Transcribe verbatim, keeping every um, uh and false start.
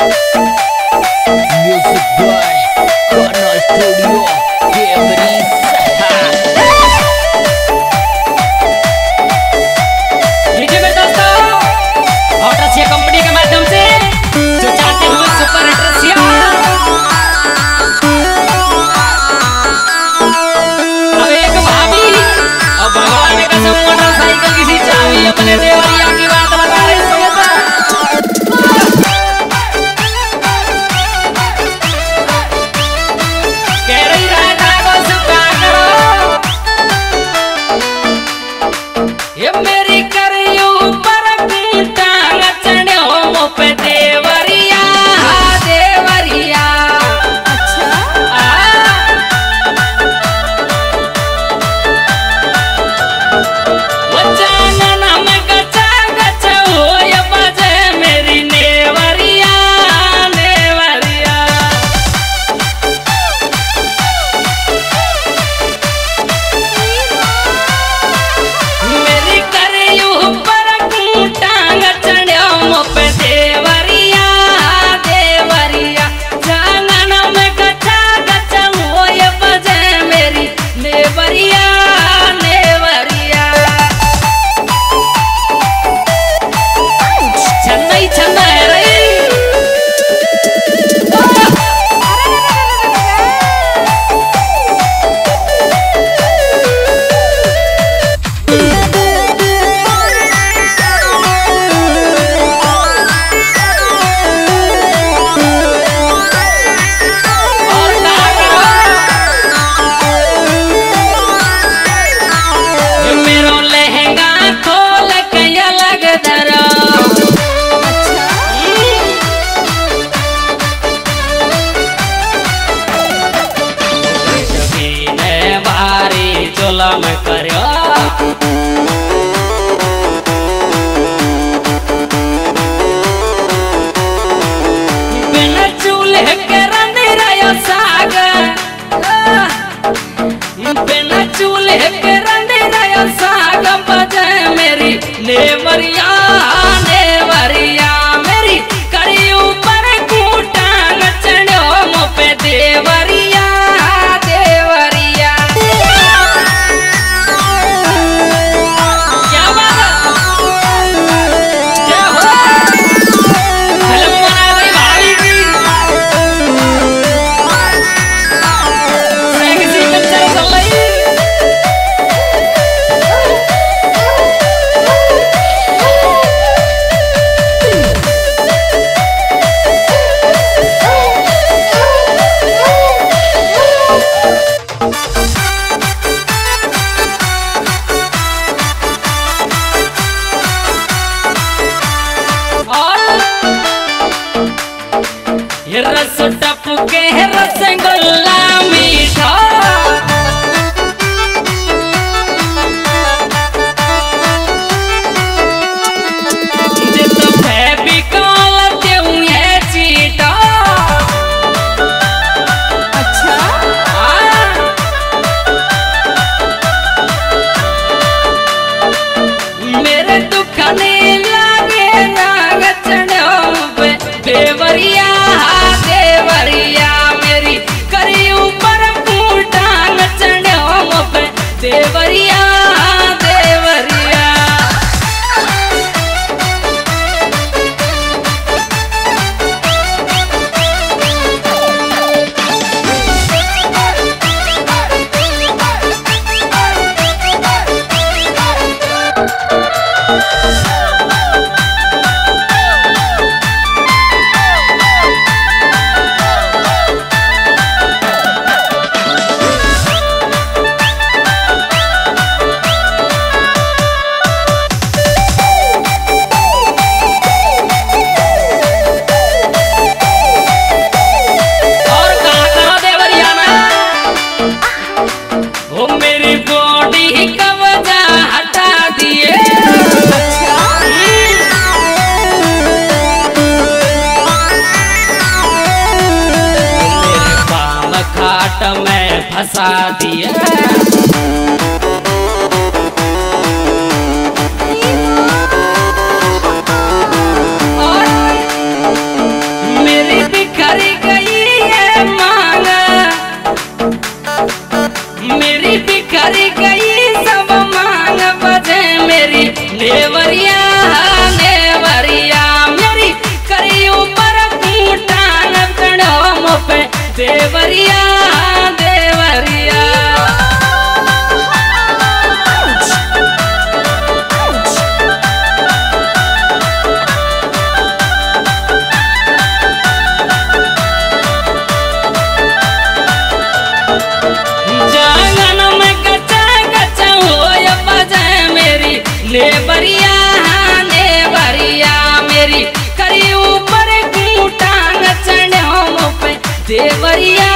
Music by Karna Studio Cambridge। लीजिए मेरे दोस्तों, और रसिया कंपनी के माध्यम से जो चाहते हुए सुपर हिट रसिया अब एक भाभी और भगवान ने कसम मोटरसाइकिल किसी चाबी अपने देवरिया की बात बता रहे सुने तो कह रही राजा को सुखा करो ये मेरी करियो पर टांग चढ़े हो मुँह पे देवरिया देवरिया। अच्छा वो जानना में गचा गचा हो ये बजे मेरी नेवरिया नेवरिया। मेरी करियो पर टांग चढ़ो मुँह पे देवरिया देवरिया। जानना में गचा गचा हो ये बजे मेरी नेवरिया नेवरिया। चन्नई चन्ना है रे और ना करो ये मेरो लहंगा खोल के अलग दरो। ने बारी जुलम करो बिना चूल्हे के रंधिराया साग बिना चूल्हे के रंधिराया साग बजे मेरी नेवरिया नेवरिया। मेरी कड़ी ऊपर कूटांग चढ़ो मुँह पे देवरिया देवरिया। क्या बात है? क्या हो? फिल्म बना रही भाई की सेक्सी पिक्चर चल रही। ये रस टपके है रसगुल्ला मीठा ये तो फेविकॉल देऊं ये चीटा। अच्छा मेरे दुखने लागे नाग चढ़ो पे देवरिया देवरिया। मेरी करी ऊपर टांग चढ़ो मुँह पे देवरिया देवरिया। और कहाँ करो देवरिया में वो मेरी बॉडी का वजह हटा दिए। मेरे पाम खाट में फंसा दिए। और देवरिया देवरिया मेरी करी ऊपर कूटान चढ़ो मुँह पे देवरिया देवरिया लेबरिया लेबरिया मेरी करी ऊपर कूटान चढ़ो मुँह पे देवरिया